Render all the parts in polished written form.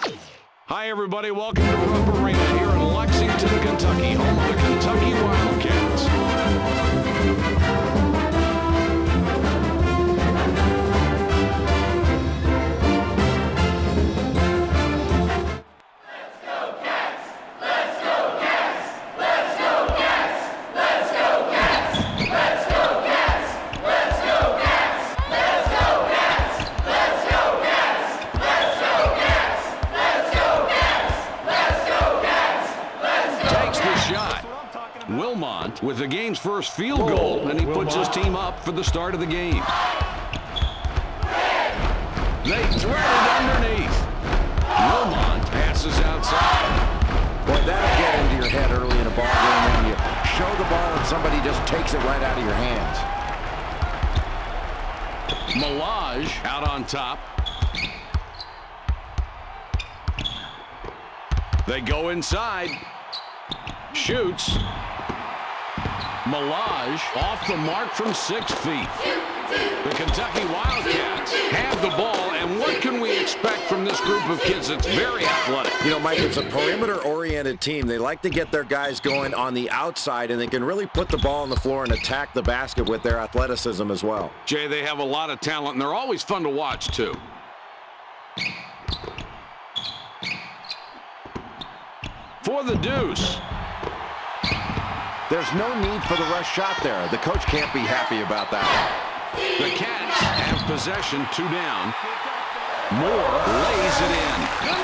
Hi, everybody. Welcome to Rupp Arena here in Lexington, Kentucky, home of the Kentucky Wildcats. With the game's first field goal, and he puts his team up for the start of the game. They thread it underneath. Wilmont passes outside. Boy, that'll get into your head early in a ball game when you show the ball and somebody just takes it right out of your hands. Malage out on top. They go inside. Shoots. Malage off the mark from 6 feet. The Kentucky Wildcats have the ball, and what can we expect from this group of kids that's very athletic? You know, Mike, it's a perimeter-oriented team. They like to get their guys going on the outside, and they can really put the ball on the floor and attack the basket with their athleticism as well. Jay, they have a lot of talent, and they're always fun to watch, too. For the deuce. There's no need for the rush shot there. The coach can't be happy about that. The Cats have possession, 2 down. Moore lays it in.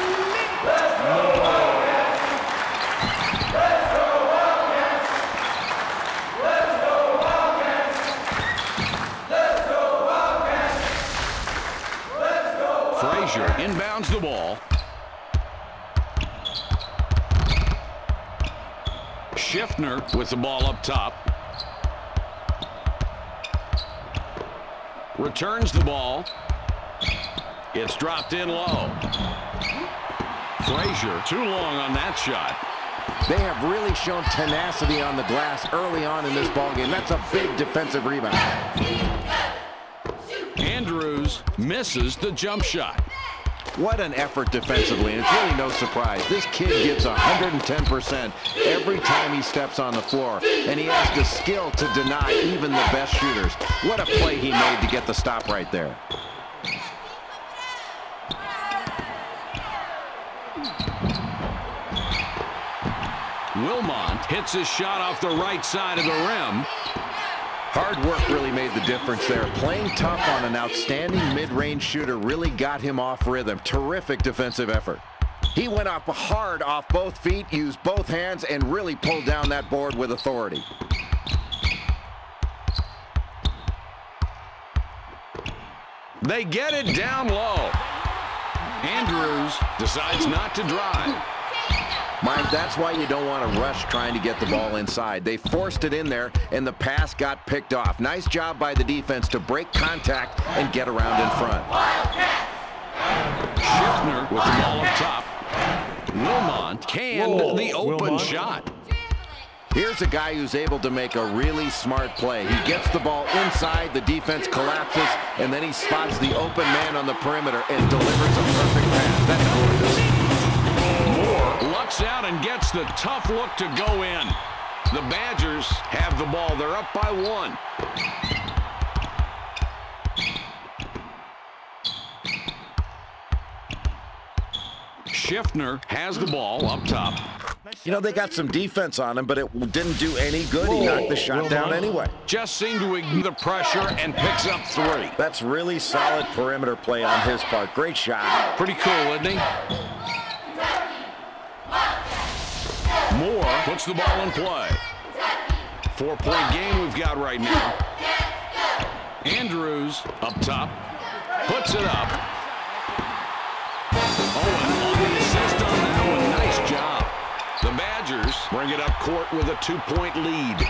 Frazier inbounds the ball. Schiffner with the ball up top. Returns the ball. It's dropped in low. Frazier too long on that shot. They have really shown tenacity on the glass early on in this ballgame. That's a big defensive rebound. Andrews misses the jump shot. What an effort defensively, and it's really no surprise. This kid gives 110% every time he steps on the floor, and he has the skill to deny even the best shooters. What a play he made to get the stop right there. Wilmont hits his shot off the right side of the rim. Hard work really made the difference there. Playing tough on an outstanding mid-range shooter really got him off rhythm. Terrific defensive effort. He went up hard off both feet, used both hands, and really pulled down that board with authority. They get it down low. Andrews decides not to drive. Mike, that's why you don't want to rush trying to get the ball inside. They forced it in there, and the pass got picked off. Nice job by the defense to break contact and get around in front. Schiffner with the ball up top. Wilmont canned the open shot. Here's a guy who's able to make a really smart play. He gets the ball inside, the defense collapses, and then he spots the open man on the perimeter and delivers a perfect pass. That's gorgeous. Lucks out and gets the tough look to go in. The Badgers have the ball. They're up by 1. Schiffner has the ball up top. You know, they got some defense on him, but it didn't do any good. He knocked the shot down anyway. Just seemed to ignore the pressure and picks up 3. That's really solid perimeter play on his part. Great shot. Pretty cool, isn't he? Moore puts the ball in play. 4-point game we've got right now. Andrews up top. Puts it up. Oh, and on the assist on that one. Nice job. The Badgers bring it up court with a 2-point lead.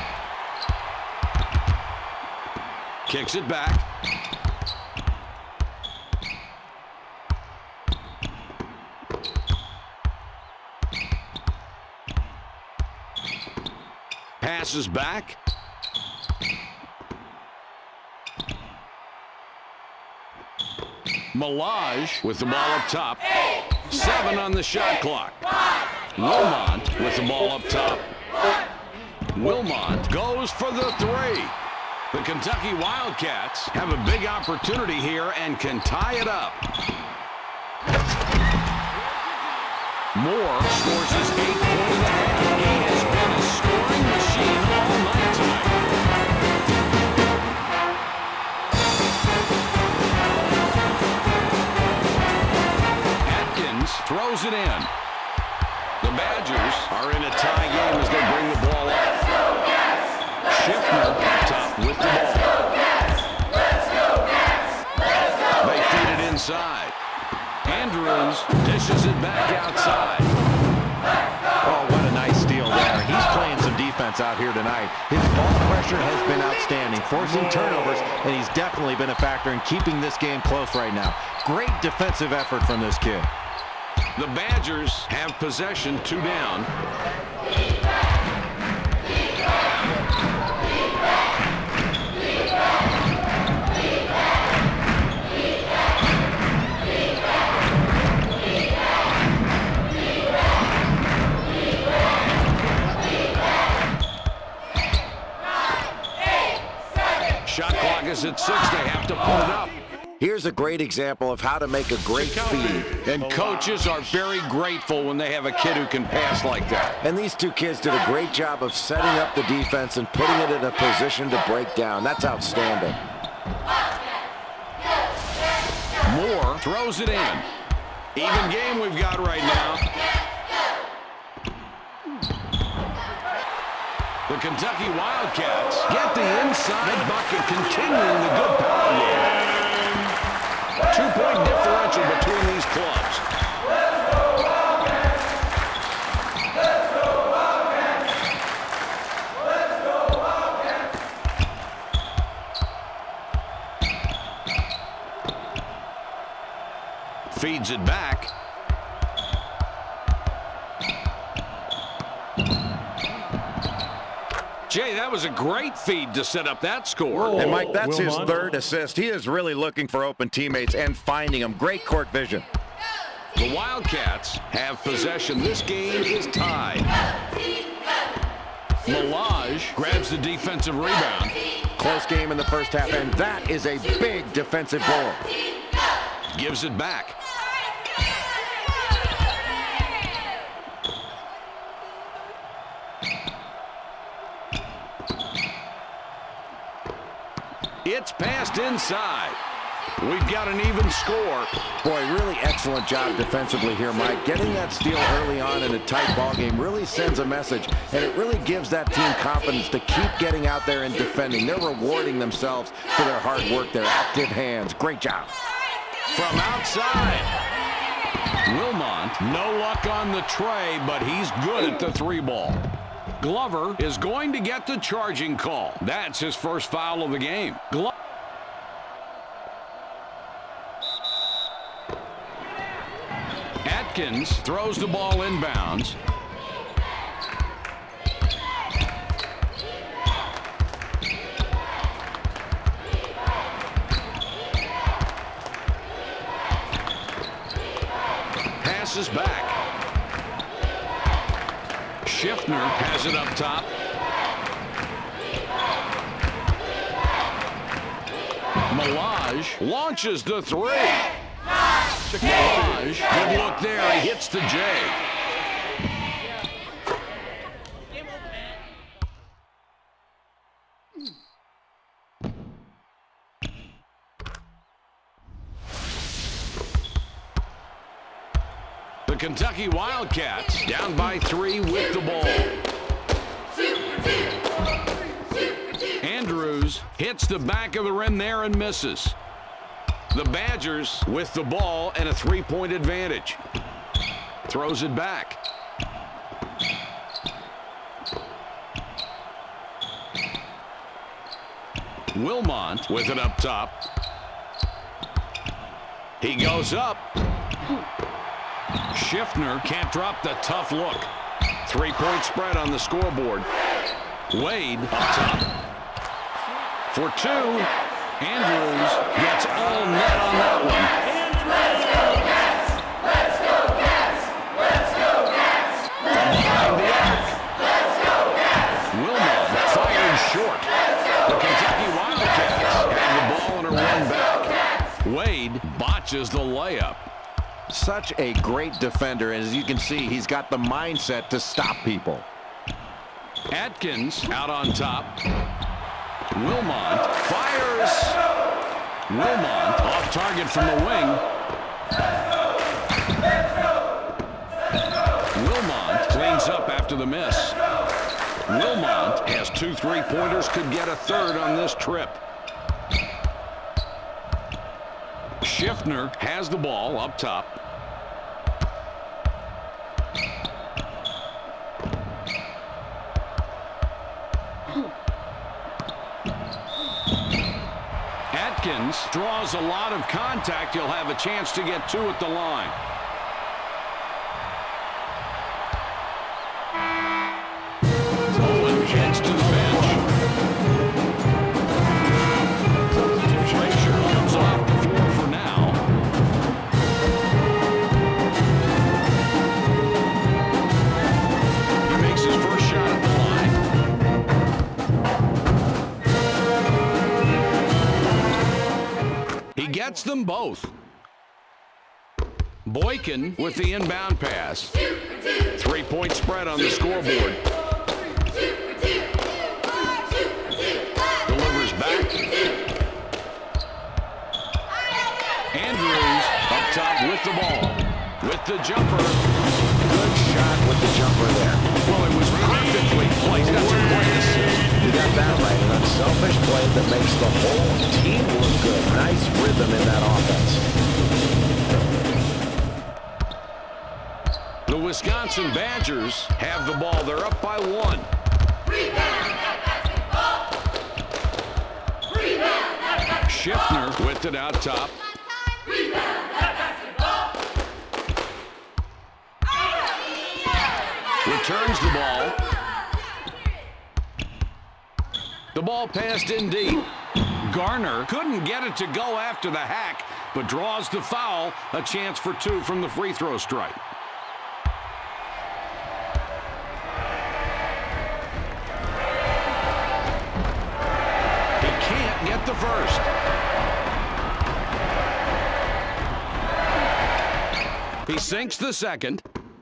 Kicks it back. Passes back. Malage with the ball up top. 7 on the shot clock. Wilmont with the ball up top. Wilmont goes for the 3. The Kentucky Wildcats have a big opportunity here and can tie it up. Moore scores his 8-point lead. He has been a scoring machine all night tonight. Atkins throws it in. The Badgers are in a tie game as they bring the ball up. Schiffner top with the ball. They feed it inside. Andrews dishes it back outside. Oh, what a nice steal there. He's playing some defense out here tonight. His ball pressure has been outstanding, forcing turnovers, and he's definitely been a factor in keeping this game close right now. Great defensive effort from this kid. The Badgers have possession, 2 down. Shot clock is at 6. They have to put it up. Here's a great example of how to make a great feed. And coaches are very grateful when they have a kid who can pass like that. And these two kids did a great job of setting up the defense and putting it in a position to break down. That's outstanding. Moore throws it in. Even game we've got right now. The Kentucky Wildcats get the inside bucket, continuing the good power game. 2-point differential between these clubs. Feeds it back. Jay, that was a great feed to set up that score. And, Mike, that's his 3rd assist. He is really looking for open teammates and finding them. Great court vision. The Wildcats have possession. This game is tied. Milage grabs the defensive rebound. Close game in the first half, and that is a big defensive goal. Gives it back. It's passed inside. We've got an even score. Boy, really excellent job defensively here, Mike. Getting that steal early on in a tight ball game really sends a message, and it really gives that team confidence to keep getting out there and defending. They're rewarding themselves for their hard work, their active hands. Great job. From outside. Wilmont, no luck on the tray, but he's good at the 3-ball. Glover is going to get the charging call. That's his first foul of the game. Atkins throws the ball inbounds. Passes back. Schiffner has it up top. Milage launches the 3. Milage, good look there. He hits the J. The Kentucky Wildcats down by 3 with the ball. Andrews hits the back of the rim there and misses. The Badgers with the ball and a 3-point advantage. Throws it back. Wilmont with it up top. He goes up. Schiffner can't drop the tough look. 3-point spread on the scoreboard. Wade up top. For 2. Andrews gets all net on that one. misses the layup. Such a great defender. As you can see, he's got the mindset to stop people. Atkins out on top. Wilmont fires. Wilmont off target from the wing. Wilmont cleans up after the miss. Wilmont has 2 3-pointers, could get a third on this trip. Schiffner has the ball up top. Atkins draws a lot of contact. He'll have a chance to get 2 at the line. Owen heads to the bench. Frazier comes off the floor for now. He makes his first shot at the line. He gets them both. Boykin with the inbound pass. 3-point spread on the scoreboard. Delivers back. Andrews up top with the ball. With the jumper. Good shot with the jumper there. Well, it was perfectly placed. That's a great assist. You got that right. An unselfish play that makes the whole team look good. Nice rhythm in that offense. The Wisconsin Badgers have the ball. They're up by 1. Schiffner with it out top. Returns the ball. The ball passed in deep. Garner couldn't get it to go after the hack, but draws the foul. A chance for 2 from the free throw strike. He can't get the first. He sinks the second.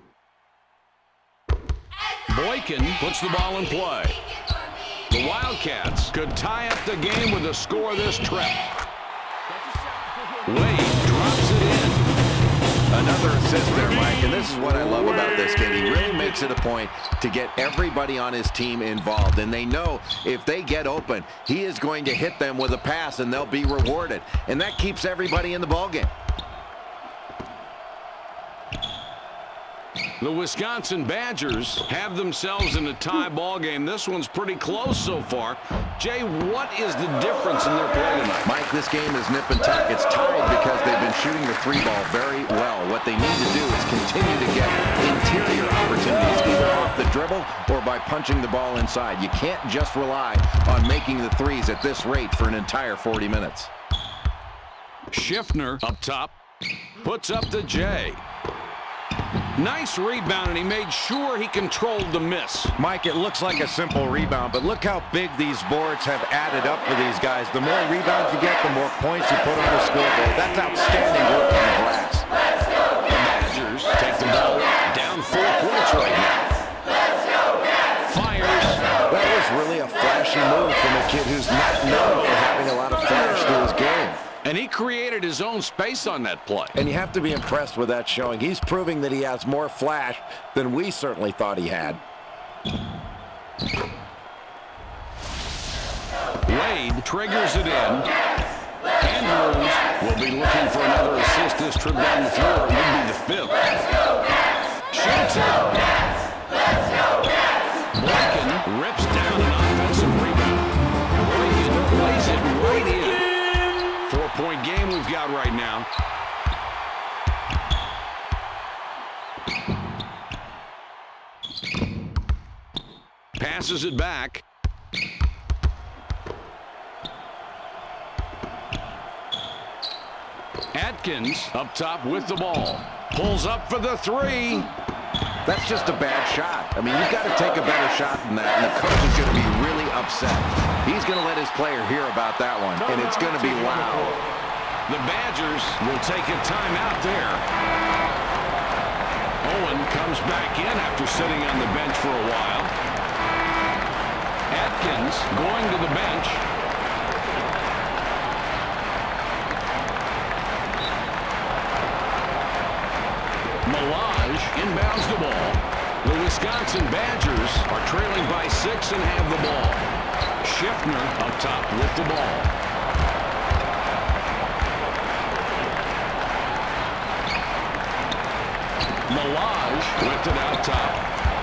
Boykin puts the ball in play. The Wildcats could tie up the game with a score this trip. Wade drops it in. Another assist there, Mike, and this is what I love about this kid. He really makes it a point to get everybody on his team involved, and they know if they get open, he is going to hit them with a pass, and they'll be rewarded, and that keeps everybody in the ballgame. The Wisconsin Badgers have themselves in a tie ball game. This one's pretty close so far. Jay, what is the difference in their play tonight? Mike, this game is nip and tuck. It's tied because they've been shooting the 3-ball very well. What they need to do is continue to get interior opportunities, either off the dribble or by punching the ball inside. You can't just rely on making the threes at this rate for an entire 40 minutes. Schiffner up top puts up the J. Nice rebound, and he made sure he controlled the miss. Mike, it looks like a simple rebound, but look how big these boards have added up for these guys. The more rebounds you get, the more points you put on the scoreboard. That's outstanding work on the glass. The Badgers take the ball down 4 points right now. Fires. That was really a flashy move from a kid who's not known for having a lot of flash to his game. And he created his own space on that play. And you have to be impressed with that showing. He's proving that he has more flash than we certainly thought he had. Wade triggers it in. Andrews will be looking for another assist this trip down the floor. It would be the 5th. Shoots it. Boykin rips down an offensive rebound. Boykin plays it right in. 4-point game we've got right now. Passes it back. Atkins up top with the ball. Pulls up for the 3. That's just a bad shot. I mean, you've got to take a better shot than that, and the coach is going to be really upset. He's going to let his player hear about that one, and it's going to be loud. The Badgers will take a timeout there. Owen comes back in after sitting on the bench for a while. Atkins going to the bench. Malage inbounds the ball. The Wisconsin Badgers are trailing by 6 and have the ball. Schiffner up top with the ball. Malage with it out top.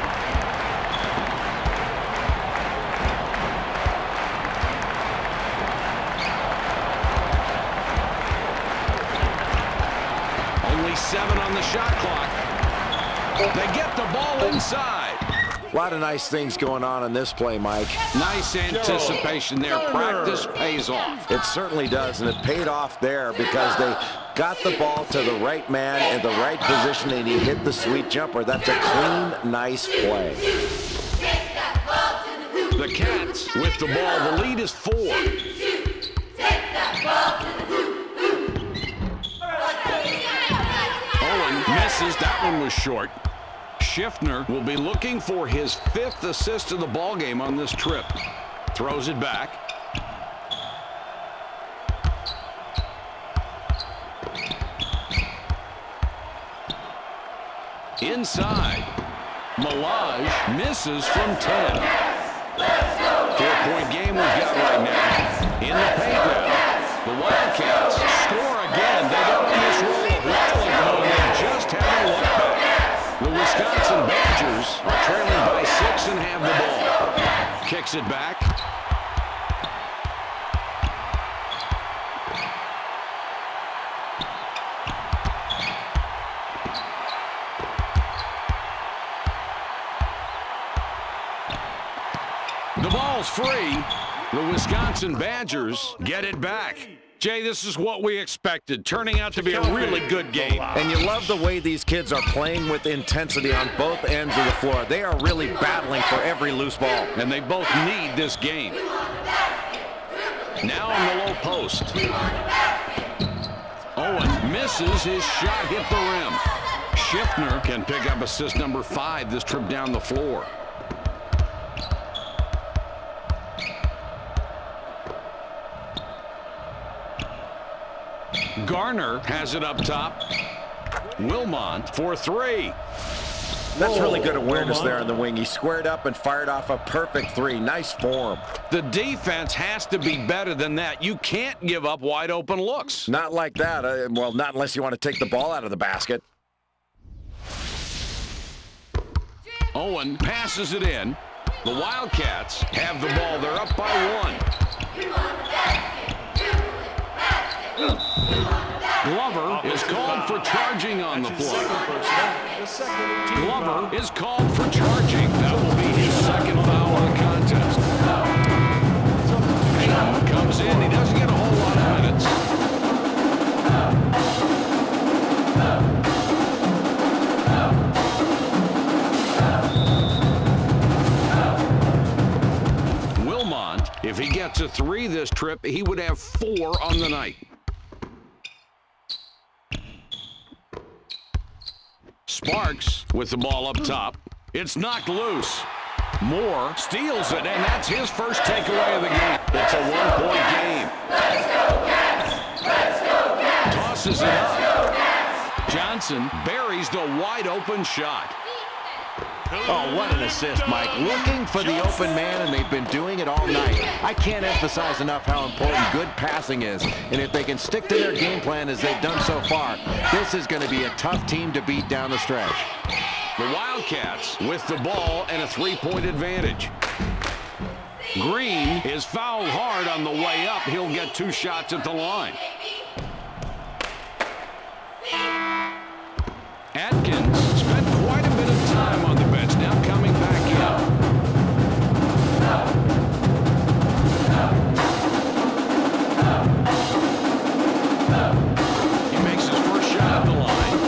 Only 7 on the shot clock. They get the ball inside. A lot of nice things going on in this play, Mike. Nice anticipation there. Practice pays off. It certainly does, and it paid off there because they got the ball to the right man in the right position, and he hit the sweet jumper. That's a clean, nice play. The Cats with the ball. The lead is 4. Owen misses. That one was short. Schiffner will be looking for his 5th assist of the ballgame on this trip. Throws it back. Inside. Malage misses from 10. 4-point game we've got right now. In the paint now. The Wildcats score again. They got on this roll of rallying mode. They just haven't looked back. The Wisconsin Badgers are trailing by 6 and have the ball. Kicks it back. The ball's free. The Wisconsin Badgers get it back. Jay, this is what we expected, turning out to be a really good game. And you love the way these kids are playing with intensity on both ends of the floor. They are really battling for every loose ball. And they both need this game. Now on the low post. Owen misses. His shot hit the rim. Schiffner can pick up assist number 5 this trip down the floor. Garner has it up top. Wilmont for 3. That's really good awareness there on the wing. He squared up and fired off a perfect 3. Nice form. The defense has to be better than that. You can't give up wide open looks. Not like that. Well, not unless you want to take the ball out of the basket. Owen passes it in. The Wildcats have the ball. They're up by 1. Glover is called for charging on the play. Glover is called for charging. That will be his 2nd foul of the contest. Payton comes in. He doesn't get a whole lot of minutes. Wilmont, if he gets a 3 this trip, he would have 4 on the night. Sparks with the ball up top. It's knocked loose. Moore steals it, and that's his first takeaway of the game. It's a 1-point game. Tosses it up. Johnson buries the wide-open shot. Oh, what an assist, Mike. Looking for the open man, and they've been doing it all night. I can't emphasize enough how important good passing is. And if they can stick to their game plan as they've done so far, this is going to be a tough team to beat down the stretch. The Wildcats with the ball and a 3-point advantage. Green is fouled hard on the way up. He'll get 2 shots at the line. Atkins spent quite a bit of time on the bench, now coming back in. He makes his first shot at the line.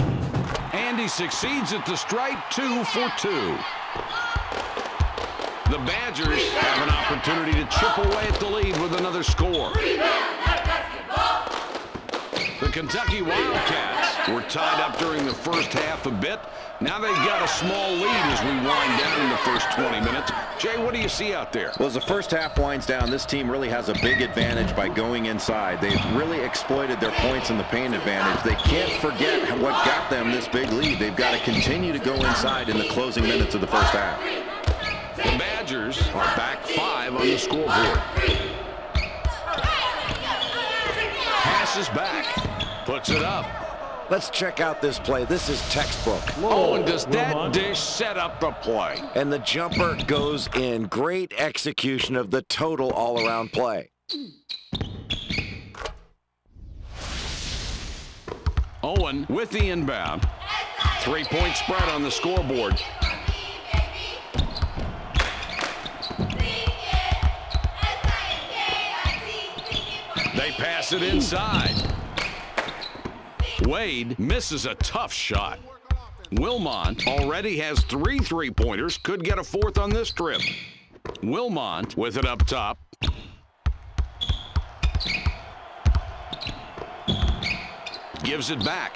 And he succeeds at the stripe, 2 for 2. The Badgers have an opportunity to chip away at the lead with another score. The Kentucky Wildcats were tied up during the first half a bit. Now they've got a small lead as we wind down in the first 20 minutes. Jay, what do you see out there? Well, as the first half winds down, this team really has a big advantage by going inside. They've really exploited their points in the paint advantage. They can't forget what got them this big lead. They've got to continue to go inside in the closing minutes of the first half. The Badgers are back 5 on the scoreboard. Passes back. Puts it up. Let's check out this play. This is textbook. Oh, and does that dish set up the play? And the jumper goes in. Great execution of the total all-around play. Owen with the inbound. 3-point spread on the scoreboard. They pass it inside. Wade misses a tough shot. Wilmont already has 3 3-pointers. Could get a 4th on this trip. Wilmont with it up top. Gives it back.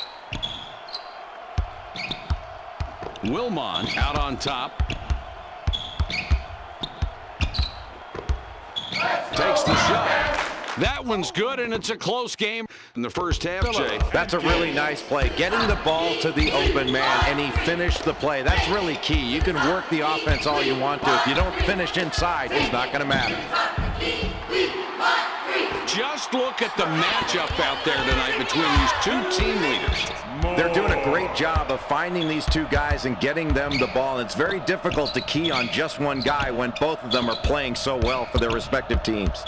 Wilmont out on top. Takes the shot. That one's good, and it's a close game in the first half, Jay. That's a really nice play. Getting the ball to the open man, and he finished the play. That's really key. You can work the offense all you want to. If you don't finish inside, it's not going to matter. Just look at the matchup out there tonight between these two team leaders. They're doing a great job of finding these two guys and getting them the ball. It's very difficult to key on just one guy when both of them are playing so well for their respective teams.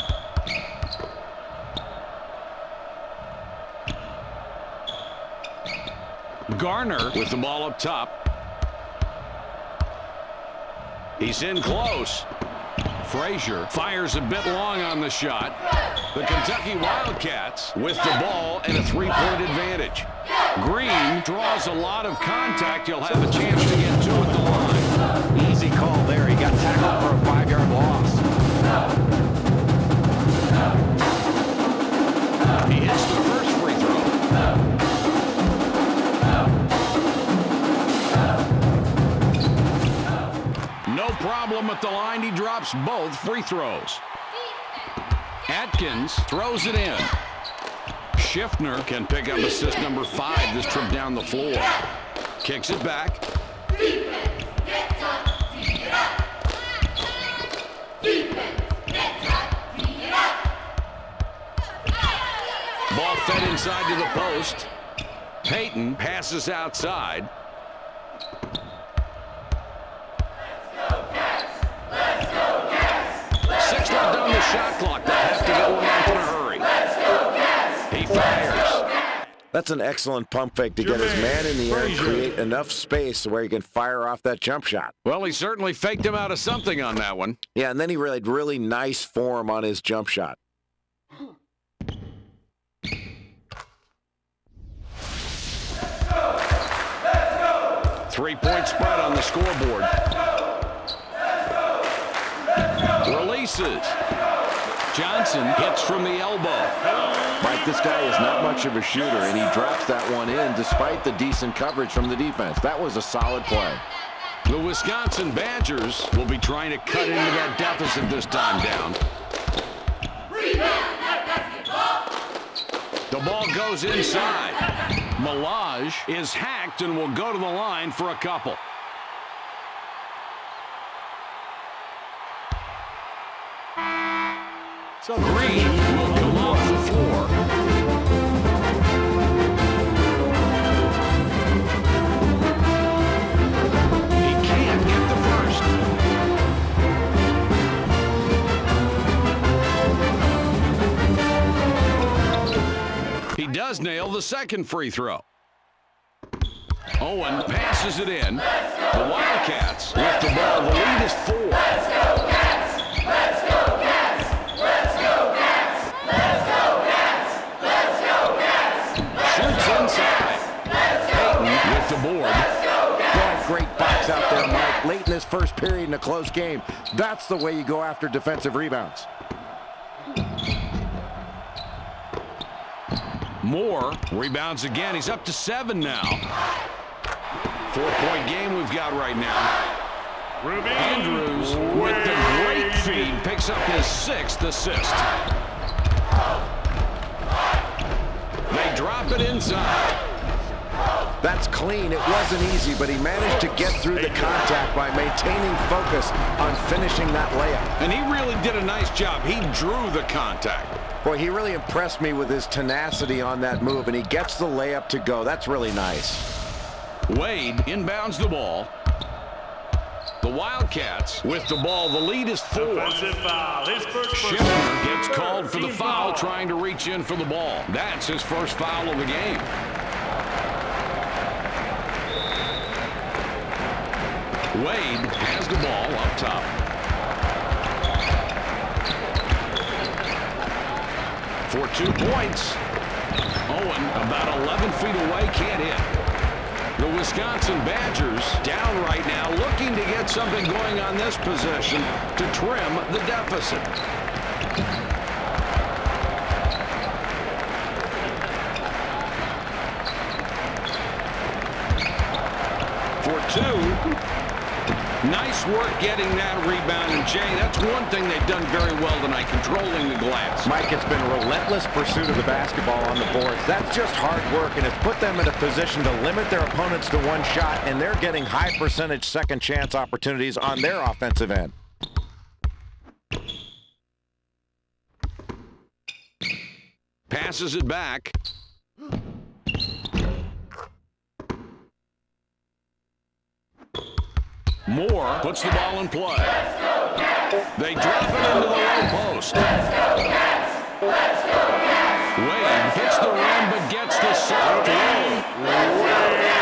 Garner with the ball up top. He's in close. Frazier fires a bit long on the shot. The Kentucky Wildcats with the ball and a 3-point advantage. Green draws a lot of contact. You'll have a chance to get 2 at the line. Easy call there. He got tackled for a 5-yard loss. He hits the first free throw. No problem at the line. He drops both free throws. Atkins throws it in. Schiffner can pick up assist number 5 this trip down the floor. Kicks it back. Ball fed inside to the post. Payton passes outside. On the shot clock. They'll have to get one off in a hurry. He fires. That's an excellent pump fake to get his man in the air and create enough space where he can fire off that jump shot. Well, he certainly faked him out of something on that one. Yeah, and then he had really nice form on his jump shot. 3-point spread on the scoreboard. Releases. Johnson hits from the elbow. Mike, this guy is not much of a shooter, and he drops that one in despite the decent coverage from the defense. That was a solid play. The Wisconsin Badgers will be trying to cut into that deficit this time down. The ball goes inside. Malage is hacked and will go to the line for a couple. So Green will come off the floor. He can't get the first. He does nail the second free throw. Owen passes it in. The Wildcats with the ball. The lead is 4. Let's go, Cats! Let's go, Cats! Let's go, Cats! Let's go, Cats! Let's go, Cats! Shoots inside. Payton with the board. Great box out there, Mike. shot late in this first period in a close game. That's the way you go after defensive rebounds. Moore rebounds again. He's up to 7 now. 4-point game we've got right now. Andrews with the great feed picks up his 6th assist. They drop it inside. That's clean. It wasn't easy, but he managed to get through the contact by maintaining focus on finishing that layup. And he really did a nice job. He drew the contact. Boy, he really impressed me with his tenacity on that move, and he gets the layup to go. That's really nice. Wade inbounds the ball. The Wildcats with the ball. The lead is 4. Schiffer gets called for the foul, trying to reach in for the ball. That's his first foul of the game. Wade has the ball up top. For 2 points. Owen about 11 feet away, can't hit. The Wisconsin Badgers down right now, looking to get something going on this possession to trim the deficit. For 2. Nice work getting that rebound. And, Jay, that's one thing they've done very well tonight, controlling the glass. Mike, it's been relentless pursuit of the basketball on the boards. That's just hard work, and it's put them in a position to limit their opponents to 1 shot, and they're getting high-percentage second-chance opportunities on their offensive end. Passes it back. Moore puts the ball in play. They drop it into the low post. Wade hits the rim but gets the soft roll.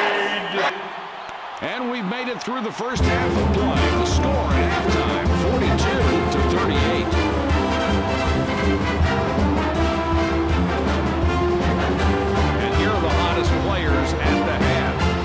And we've made it through the first half of play. The score at halftime, 42-38. And here are the hottest players at the half.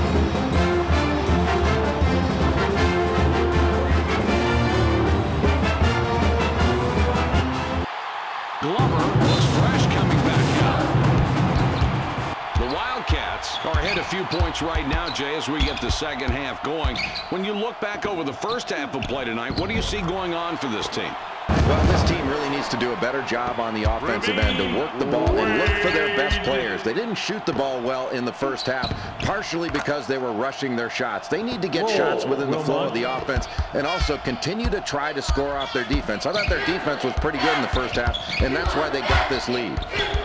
Glover looks fresh coming back out. The Wildcats are ahead a few points right now, Jay, as we get the second half going. When you look back over the first half of play tonight, what do you see going on for this team? Well, this team really needs to do a better job on the offensive end to work the ball and look for their best players. They didn't shoot the ball well in the first half, partially because they were rushing their shots. They need to get shots within the flow of the offense and also continue to try to score off their defense. I thought their defense was pretty good in the first half, and that's why they got this lead.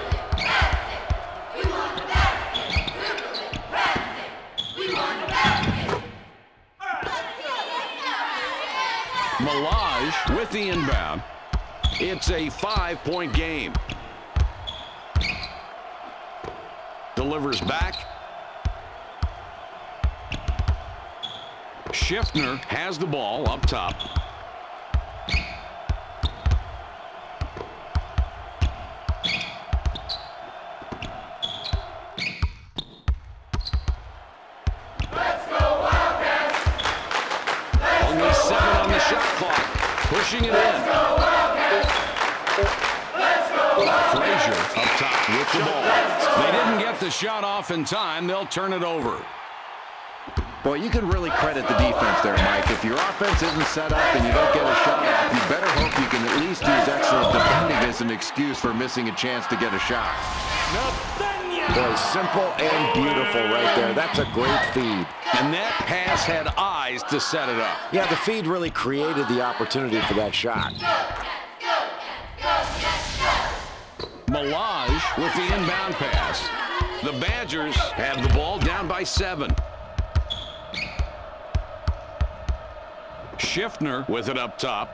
Malage with the inbound. It's a 5-point game. Delivers back. Schiffner has the ball up top. Pushing it in. Frazier up top with the ball. They didn't get the shot off in time. They'll turn it over. Boy, you can really credit the defense there, Mike. If your offense isn't set up and you don't get a shot off, you better hope you can at least use excellent defending as an excuse for missing a chance to get a shot. Boy, simple and beautiful right there. That's a great feed. And that pass had eyes to set it up. Yeah, the feed really created the opportunity for that shot. Malage with the inbound pass. The Badgers have the ball down by 7. Schiffner with it up top.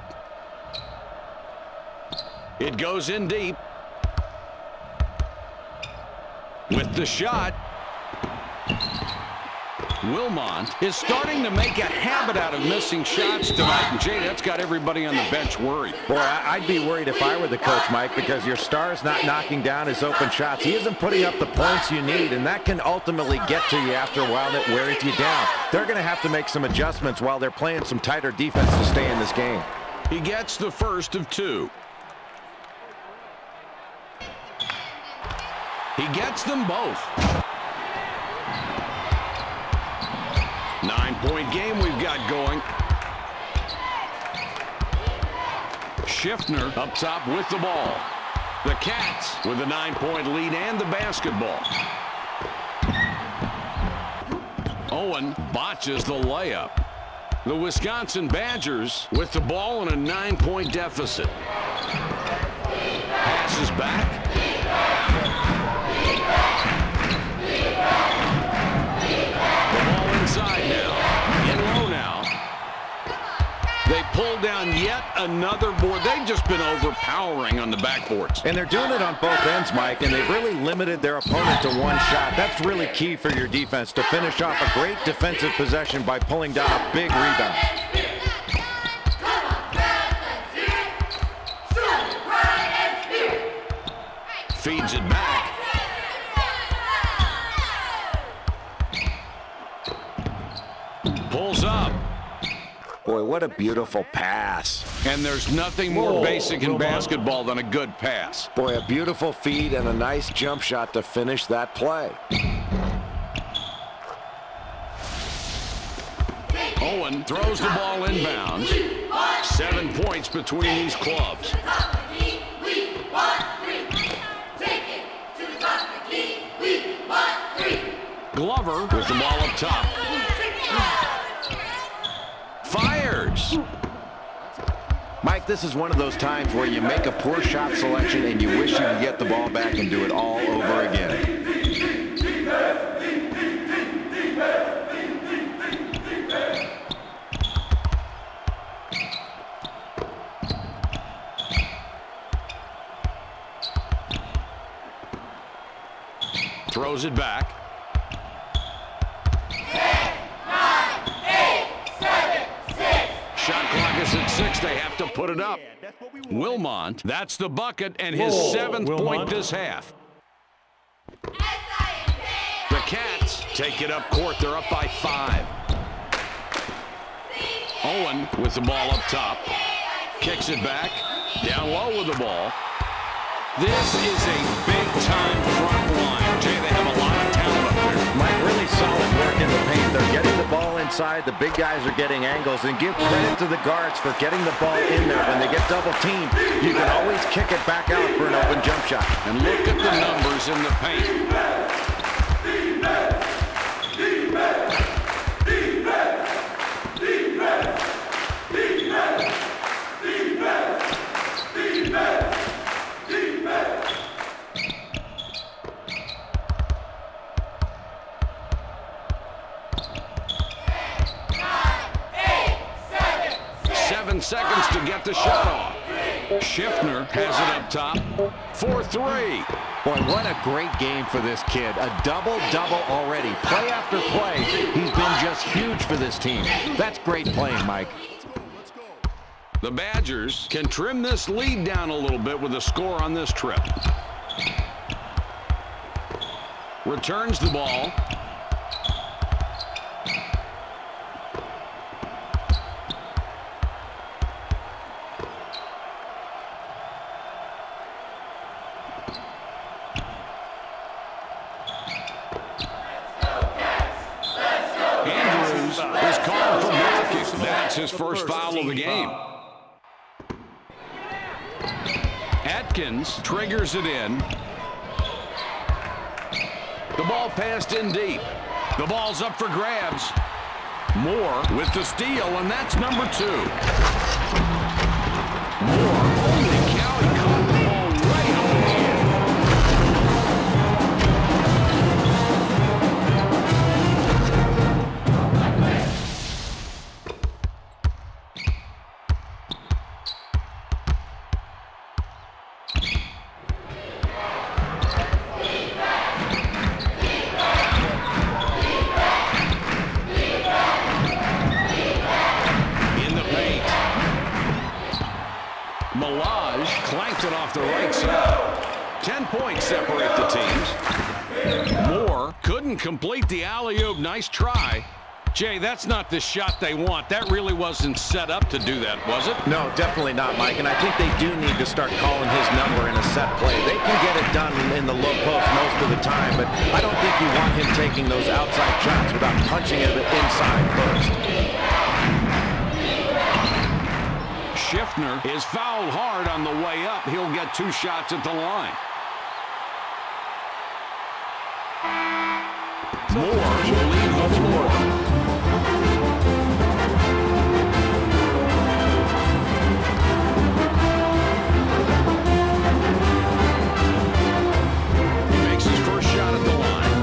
It goes in deep. With the shot. Wilmont is starting to make a habit out of missing shots tonight. And, Jay, that's got everybody on the bench worried. Boy, I'd be worried if I were the coach, Mike, because your star's not knocking down his open shots. He isn't putting up the points you need, and that can ultimately get to you after a while. That wears you down. They're going to have to make some adjustments while they're playing some tighter defense to stay in this game. He gets the first of two. He gets them both. 9-point game we've got going. Schiffner up top with the ball. The Cats with a 9-point lead and the basketball. Owen botches the layup. The Wisconsin Badgers with the ball in a 9-point deficit. Passes back. Inside now, in low now. They pull down yet another board. They've just been overpowering on the backboards. And they're doing it on both ends, Mike, and they've really limited their opponent to one shot. That's really key for your defense, to finish off a great defensive possession by pulling down a big rebound. Feeds it back. Pulls up. Boy, what a beautiful pass. And there's nothing more basic in basketball than a good pass. Boy, a beautiful feed and a nice jump shot to finish that play. Owen throws the ball inbounds. 7 points between these clubs. Glover with the ball up top. Fires. Mike, this is one of those times where you make a poor shot selection and you wish you could get the ball back and do it all over again. Throws it back. 10, 9, 8, 7, 6. Shot clock is at 6. They have to put it up. Wilmont, that's the bucket, and his 7th point this half. The Cats take it up court. They're up by 5. Owen with the ball up top. Kicks it back. Down low with the ball. This is a big-time front line. Jay, they have a lot of talent up there. Mike, really solid work in the paint. They're getting the ball inside. The big guys are getting angles. And give credit to the guards for getting the ball in there. When they get double-teamed, you can always kick it back out for an open jump shot. And look at the numbers in the paint. Seconds to get the shot off. Schiffner has it up top for 3. Boy, what a great game for this kid. A double-double already. Play after play, he's been just huge for this team. That's great playing, Mike. The Badgers can trim this lead down a little bit with a score on this trip. Returns the ball. That's his first foul of the game. Atkins triggers it in. The ball passed in deep. The ball's up for grabs. Moore with the steal, and that's number 2. Moore, holy cow, he caught the ball right on the end. it off the right side. 10 points separate the teams. Moore couldn't complete the alley-oop. Nice try. Jay, that's not the shot they want. That really wasn't set up to do that, was it? No, definitely not, Mike. And I think they do need to start calling his number in a set play. They can get it done in the low post most of the time, but I don't think you want him taking those outside shots without punching it inside first. Schiffner is fouled hard on the way up. He'll get 2 shots at the line. Moore will leave the floor. He makes his first shot at the line.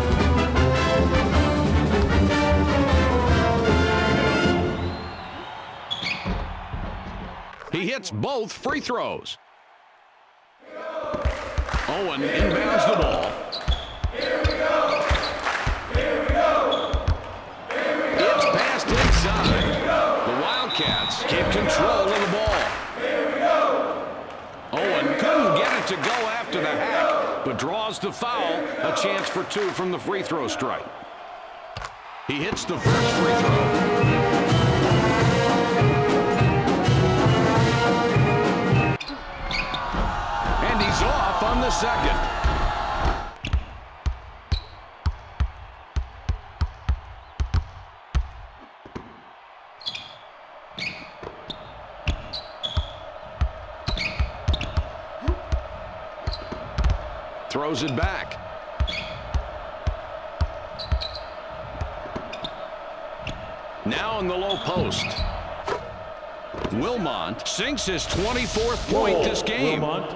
He hits both free throws. Owen inbounds the ball. It's passed inside. The Wildcats keep control of the ball. Owen couldn't get it to go after the hack, but draws the foul. A chance for 2 from the free throw strike. He hits the first free throw. He's off on the second. Throws it back. Now in the low post. Wilmont sinks his 24th point this game. Wilmont.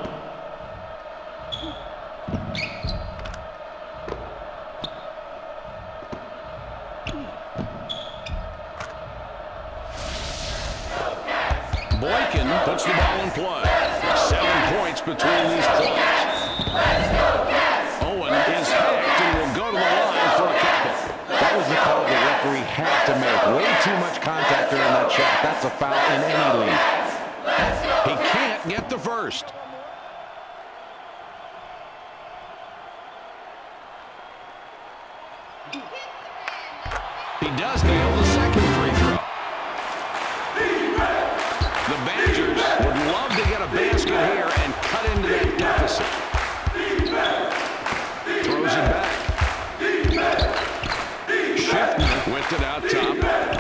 Boykin puts the ball in play. 7 points between these clubs. Owen is hacked and will go to the line for a couple. That was the call the referee had to make. Way too much contact during that shot. That's a foul in any league. He can't get the first. He does nail the second free throw. The Badgers would love to get a basket here and cut into that deficit. Throws it back. Schiffner whipped it out top.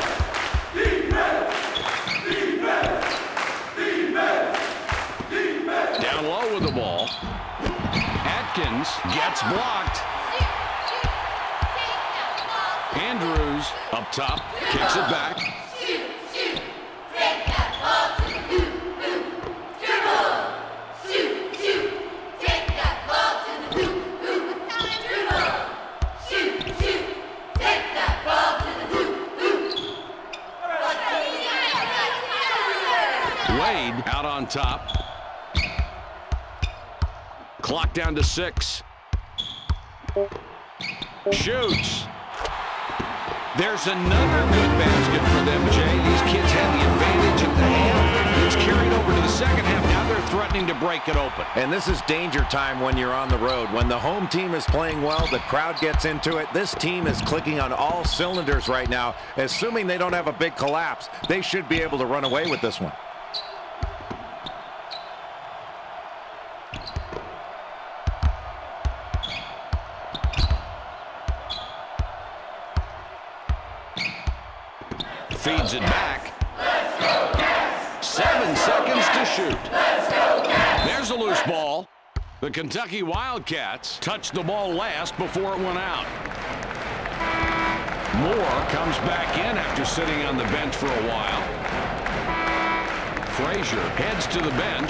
Down low with the ball. Atkins gets blocked. Andrews up top, kicks it back. Wade out on top. Clock down to 6. Shoots. There's another good basket for them, Jay. These kids had the advantage at the half. It's carried over to the second half. Now they're threatening to break it open. And this is danger time when you're on the road. When the home team is playing well, the crowd gets into it. This team is clicking on all cylinders right now. Assuming they don't have a big collapse, they should be able to run away with this one. Feeds it back. 7 seconds to shoot. There's a loose ball. The Kentucky Wildcats touched the ball last before it went out. Moore comes back in after sitting on the bench for a while. Frazier heads to the bench.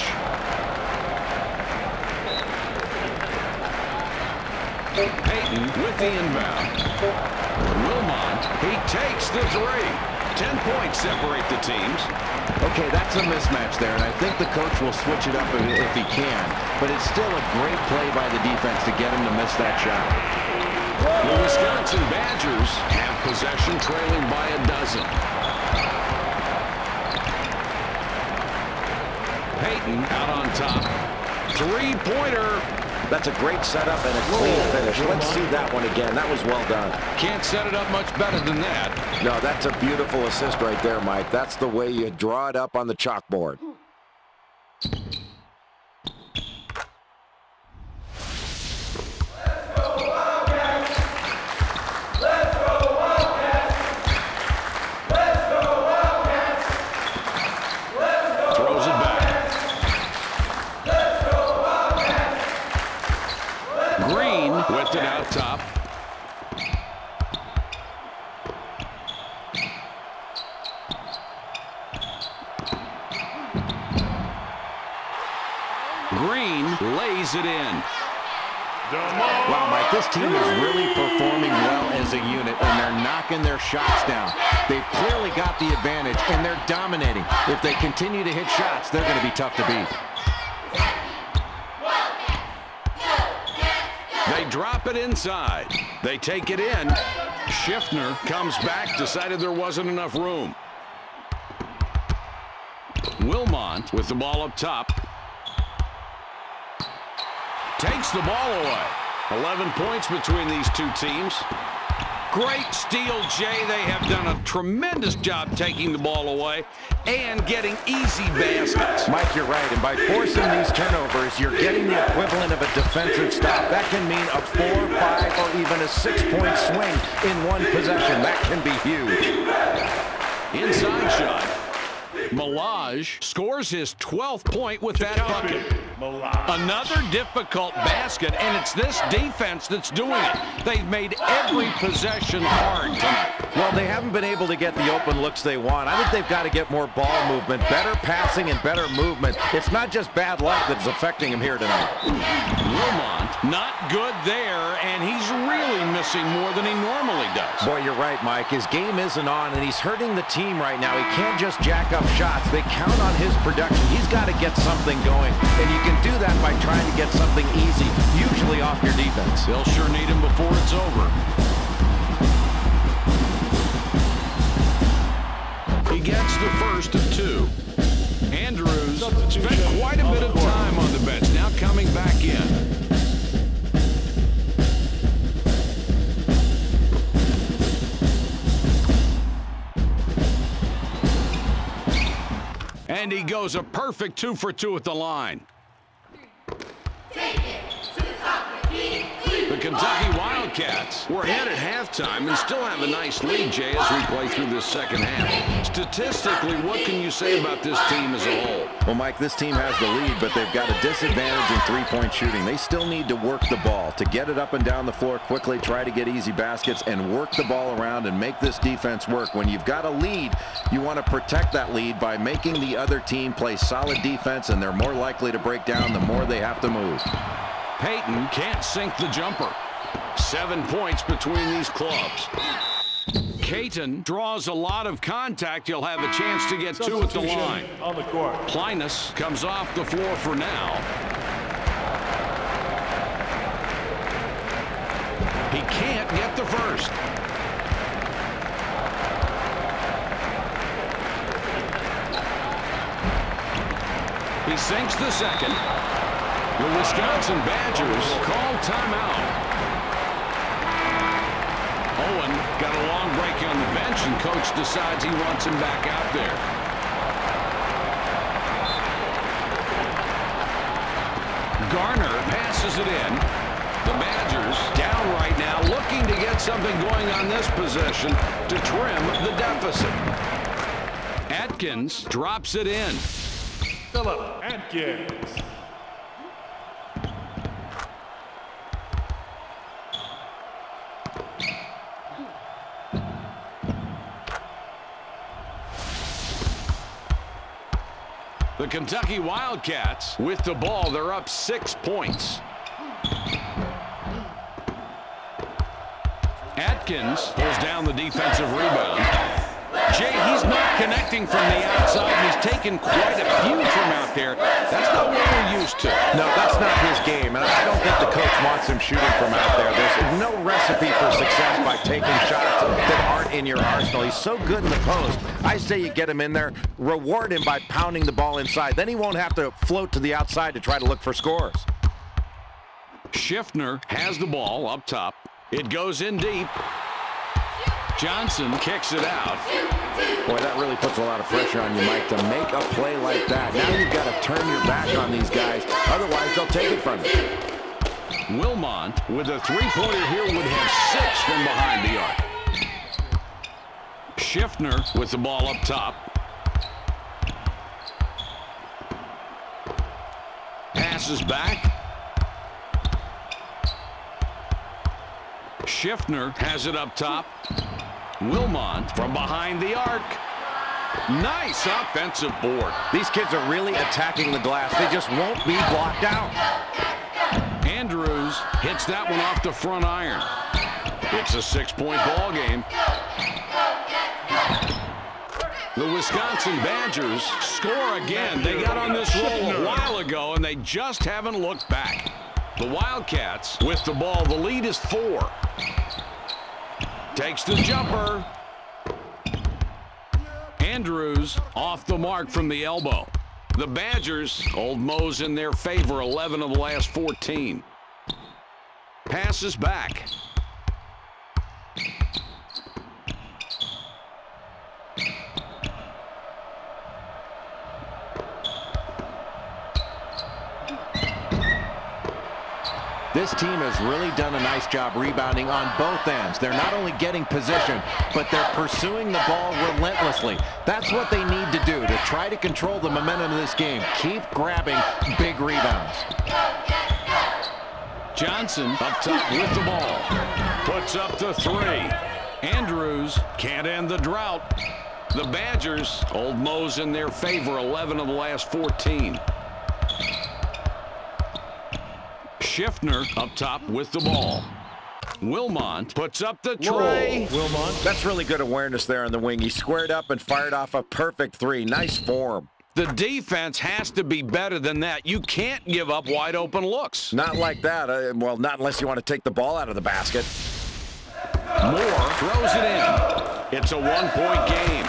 Payton with the inbound. Wilmont, he takes the 3. 10 points separate the teams. Okay, that's a mismatch there, and I think the coach will switch it up if he can. But it's still a great play by the defense to get him to miss that shot. The Wisconsin Badgers have possession, trailing by a dozen. Payton out on top. three-pointer. That's a great setup and a clean finish. Let's see that one again. That was well done. Can't set it up much better than that. No, that's a beautiful assist right there, Mike. That's the way you draw it up on the chalkboard. Whipped it out top. Green lays it in. Wow, Mike, this team is really performing well as a unit, and they're knocking their shots down. They've clearly got the advantage, and they're dominating. If they continue to hit shots, they're going to be tough to beat. They drop it inside. They take it in. Schiffner comes back, decided there wasn't enough room. Wilmont with the ball up top. Takes the ball away. 11 points between these two teams. Great steal, Jay. They have done a tremendous job taking the ball away and getting easy baskets. Mike, you're right. And by forcing these turnovers, you're getting the equivalent of a defensive stop. That can mean a 4, 5, or even a 6-point swing in one possession. That can be huge. Inside shot. Milage scores his 12th point with that bucket. Another difficult basket, and it's this defense that's doing it. They've made every possession hard tonight. Well, they haven't been able to get the open looks they want. I think they've got to get more ball movement, better passing and better movement. It's not just bad luck that's affecting him here tonight. Wilmont, not good there, and he's really missing more than he normally does. Boy, you're right, Mike. His game isn't on, and he's hurting the team right now. He can't just jack up shots. They count on his production. He's got to get something going, and you can do that by trying to get something easy, usually off your defense. They'll sure need him before it's over. He gets the first of two. Andrews spent quite a bit of time on the bench, now coming back in. And he goes a perfect 2 for 2 at the line. The Kentucky Wildcats were ahead at halftime and still have a nice lead, Jay, as we play through this second half. Statistically, what can you say about this team as a whole? Well, Mike, this team has the lead, but they've got a disadvantage in three-point shooting. They still need to work the ball to get it up and down the floor quickly, try to get easy baskets, and work the ball around and make this defense work. When you've got a lead, you want to protect that lead by making the other team play solid defense, and they're more likely to break down the more they have to move. Payton can't sink the jumper. 7 points between these clubs. Caton draws a lot of contact. He'll have a chance to get 2 at the line. On the court. Plinus comes off the floor for now. He can't get the first. He sinks the second. The Wisconsin Badgers call timeout. Owen got a long break on the bench, and coach decides he wants him back out there. Garner passes it in. The Badgers down right now, looking to get something going on this possession to trim the deficit. Atkins drops it in. Philip Atkins. The Kentucky Wildcats with the ball. They're up 6 points. Atkins pulls down the defensive rebound. Jay, he's not connecting from the outside. He's taken quite a few from out there. That's not what we're used to. No, that's not his game, and I don't think the coach wants him shooting from out there. There's no recipe for success by taking shots that aren't in your arsenal. He's so good in the post. I say you get him in there, reward him by pounding the ball inside. Then he won't have to float to the outside to try to look for scores. Schiffner has the ball up top. It goes in deep. Johnson kicks it out. Boy, that really puts a lot of pressure on you, Mike, to make a play like that. Now you've got to turn your back on these guys. Otherwise, they'll take it from you. Wilmont, with a three-pointer here, would have 6 from behind the arc. Schiffner with the ball up top. Passes back. Schiffner has it up top. Wilmont from behind the arc. Nice offensive board. These kids are really attacking the glass. They just won't be blocked out. Andrews hits that one off the front iron. It's a 6-point ball game. The Wisconsin Badgers score again. They got on this roll a while ago, and they just haven't looked back. The Wildcats with the ball. The lead is 4. Takes the jumper. Andrews off the mark from the elbow. The Badgers, Old Mo's in their favor, 11 of the last 14. Passes back. This team has really done a nice job rebounding on both ends. They're not only getting position, but they're pursuing the ball relentlessly. That's what they need to do to try to control the momentum of this game. Keep grabbing big rebounds. Johnson up top with the ball. Puts up the 3. Andrews can't end the drought. The Badgers, Old Mo's in their favor, 11 of the last 14. Schiffner up top with the ball. Wilmont puts up the tray. Wilmont. That's really good awareness there on the wing. He squared up and fired off a perfect 3. Nice form. The defense has to be better than that. You can't give up wide open looks. Not like that. Well, not unless you want to take the ball out of the basket. Moore throws it in. It's a 1-point game.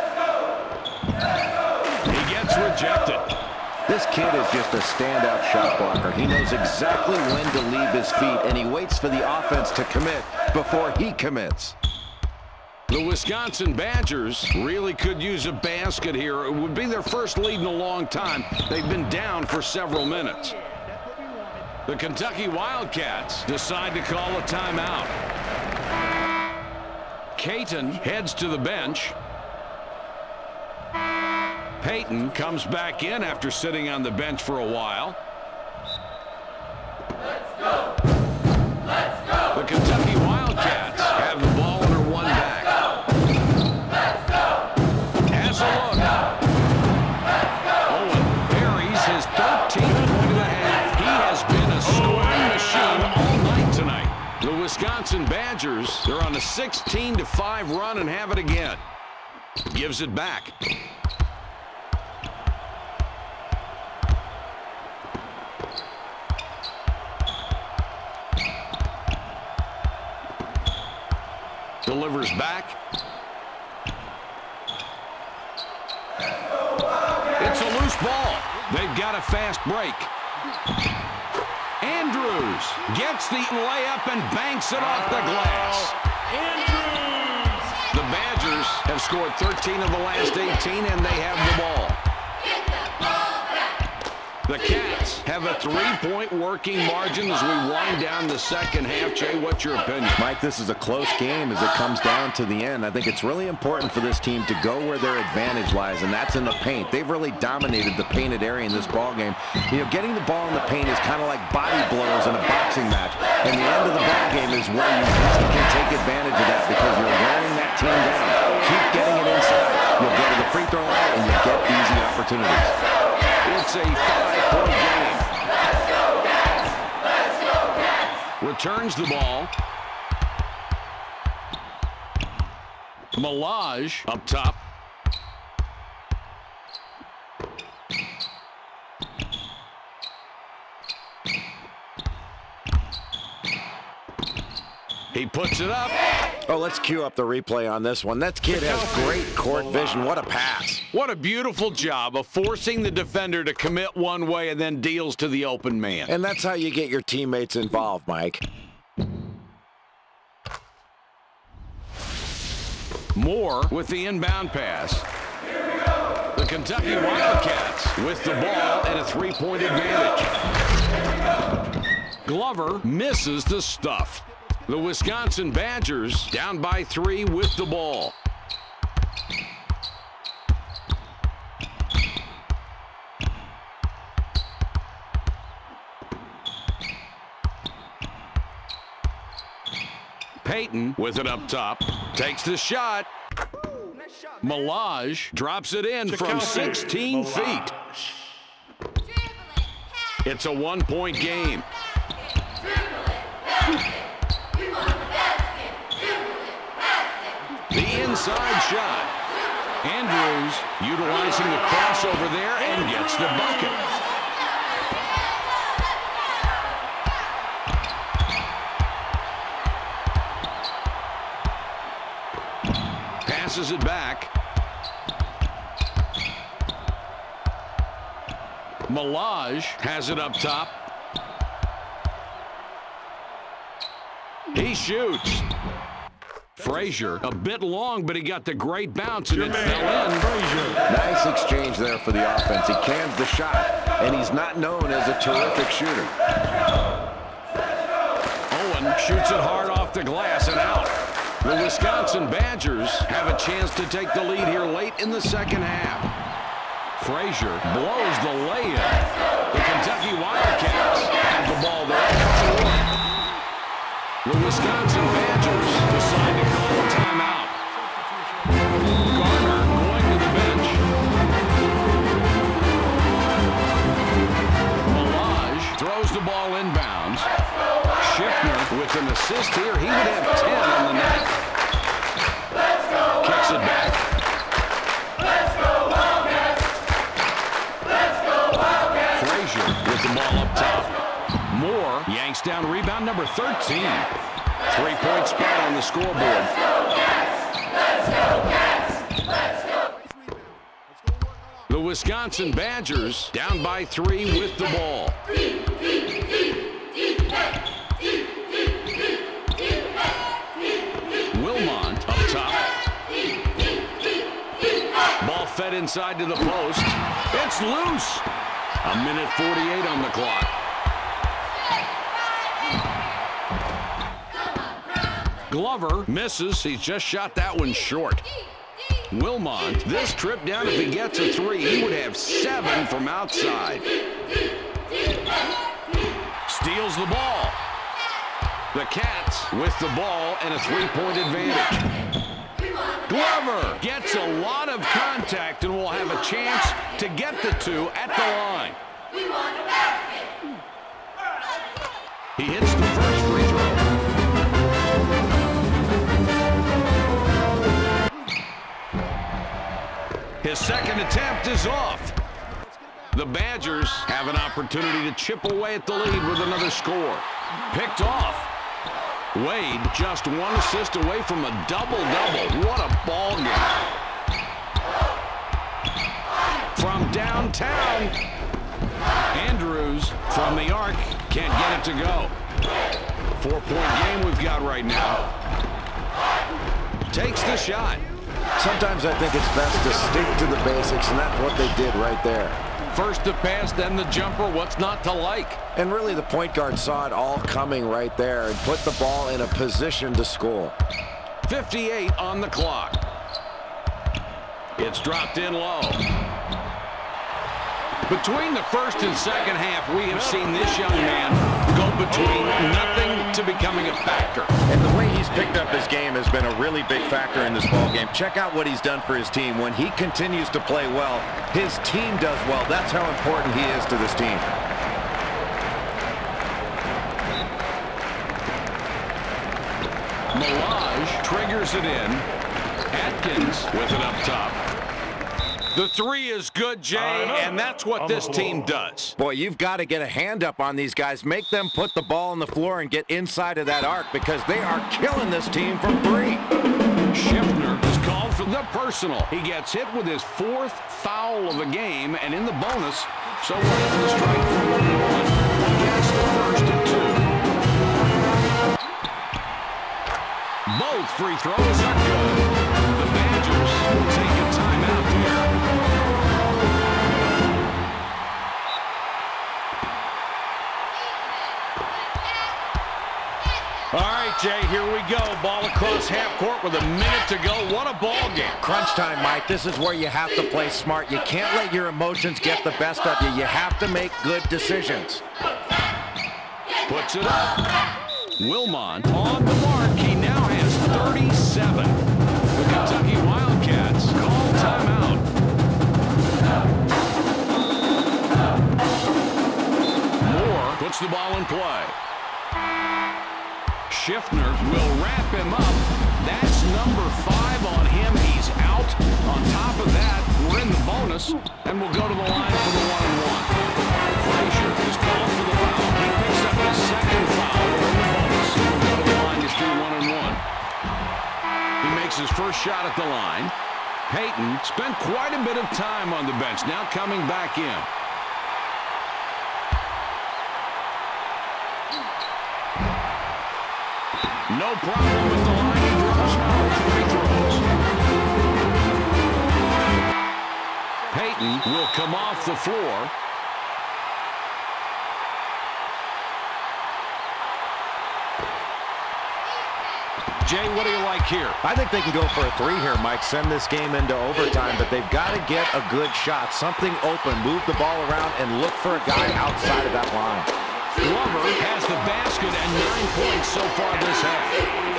He gets rejected. This kid is just a standout shot blocker. He knows exactly when to leave his feet, and he waits for the offense to commit before he commits. The Wisconsin Badgers really could use a basket here. It would be their first lead in a long time. They've been down for several minutes. The Kentucky Wildcats decide to call a timeout. Caton heads to the bench. Payton comes back in after sitting on the bench for a while. Let's go. Let's go. The Kentucky Wildcats have the ball under one back. Let's go. Has a look. Owen buries his 13th point of the half. He has been a scoring machine all night tonight. The Wisconsin Badgers, they're on a 16-5 run and have it again. Gives it back. Delivers back. It's a loose ball. They've got a fast break. Andrews gets the layup and banks it off the glass. Andrews! The Badgers have scored 13 of the last 18, and they have the ball. The Cats have a 3-point working margin as we wind down the second half. Jay, what's your opinion? Mike, this is a close game as it comes down to the end. I think it's really important for this team to go where their advantage lies, and that's in the paint. They've really dominated the painted area in this ball game. You know, getting the ball in the paint is kind of like body blows in a boxing match, and the end of the ball game is where you really can take advantage of that because you're wearing that team down. Keep getting it inside. You'll go to the free throw line, and you'll get easy opportunities. It's a 5-point game. Returns the ball. Milage up top. He puts it up. Oh, let's cue up the replay on this one. That kid has great court vision. What a pass. What a beautiful job of forcing the defender to commit one way and then deals to the open man. And that's how you get your teammates involved, Mike. Moore with the inbound pass. The Kentucky Wildcats with the ball and a three-point advantage. Glover misses the stuff. The Wisconsin Badgers down by 3 with the ball. Payton with it up top. Takes the shot. Milage drops it in from 16 feet. It's a one-point game. The inside shot. Andrews utilizing the crossover there and gets the bucket. Passes it back. Milage has it up top. He shoots. Frazier, a bit long, but he got the great bounce, and it fell in. Nice exchange there for the offense. He cans the shot, and he's not known as a terrific shooter. Owen shoots it hard off the glass and out. The Wisconsin Badgers have a chance to take the lead here late in the second half. Frazier blows the lay-in. The Kentucky Wildcats have the ball there. The Wisconsin Badgers decide to call a timeout. Garner going to the bench. Milage throws the ball inbounds. Schiffner with an assist here. He would have 10 on the night. Kicks it back. Frazier with the ball up top. Moore yanks down rebound number 13. 3-point spot on the scoreboard. The Wisconsin Badgers down by 3 with the ball. Wilmont up top. Ball fed inside to the post. It's loose. A minute 48 on the clock. Glover misses. He just shot that one short. Wilmont, this trip down, if he gets a 3, he would have 7 from outside. Steals the ball. The Cats with the ball and a 3-point advantage. Glover gets a lot of contact and will have a chance to get the 2 at the line. He hits the first free throw. His second attempt is off. The Badgers have an opportunity to chip away at the lead with another score. Picked off. Wade just 1 assist away from a double-double. What a ball game. From downtown, Andrews from the arc can't get it to go. 4-point game we've got right now. Takes the shot. Sometimes I think it's best to stick to the basics, and that's what they did right there. First to pass, then the jumper. What's not to like? And really, the point guard saw it all coming right there and put the ball in a position to score. 58 on the clock. It's dropped in low. Between the first and second half, we have seen this young man go between nothing to becoming a factor. And the way he's picked up his game has been a really big factor in this ball game. Check out what he's done for his team. When he continues to play well, his team does well. That's how important he is to this team. Milage triggers it in. Atkins with it up top. The three is good, Jay, and that's what this team does. Boy, you've got to get a hand up on these guys. Make them put the ball on the floor and get inside of that arc because they are killing this team from three. Schiffner is called for the personal. He gets hit with his 4th foul of the game and in the bonus, so we're into the strike for 1-1. Gets the first of 2. Both free throws are good. The Badgers will take a timeout here. All right, Jay, here we go. Ball across half court with a minute to go. What a ball game. Crunch time, Mike. This is where you have to play smart. You can't let your emotions get the best of you. You have to make good decisions. Puts it up. Wilmont on the mark. He now has 37. The Kentucky Wildcats call timeout. Moore puts the ball in play. Schiffner will wrap him up. That's number 5 on him. He's out. On top of that, we're in the bonus, and we'll go to the line for the 1-and-1. Frazier is called for the foul. He picks up his 2nd foul. We're in the bonus. We'll go to the line to shoot 1-and-1. He makes his first shot at the line. Payton spent quite a bit of time on the bench. Now coming back in. No problem with the line. He drops both free throws. Payton will come off the floor. Jay, what do you like here? I think they can go for a 3 here, Mike. Send this game into overtime, but they've got to get a good shot. Something open. Move the ball around and look for a guy outside of that line. Glover has the basket and 9 points so far this half.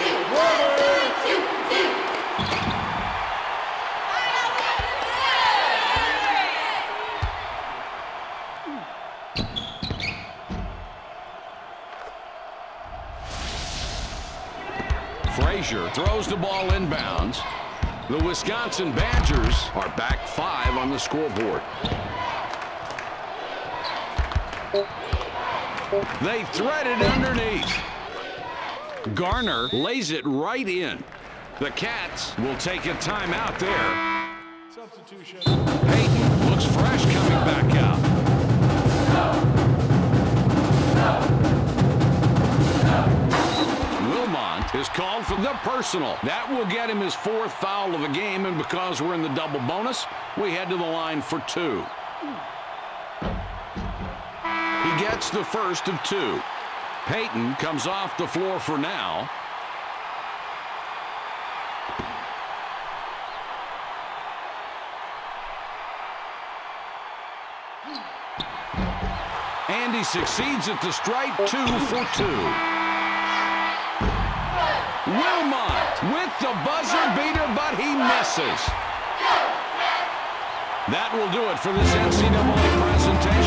Frazier throws the ball inbounds. The Wisconsin Badgers are back 5 on the scoreboard. They thread it underneath. Garner lays it right in. The Cats will take a timeout there. Substitution. Payton looks fresh coming back out. Wilmont is called for the personal. That will get him his 4th foul of the game, and because we're in the double bonus, we head to the line for 2. He gets the first of 2. Payton comes off the floor for now. And he succeeds at the strike. 2 for 2. Wilmont with the buzzer beater, but he misses. That will do it for this NCAA presentation.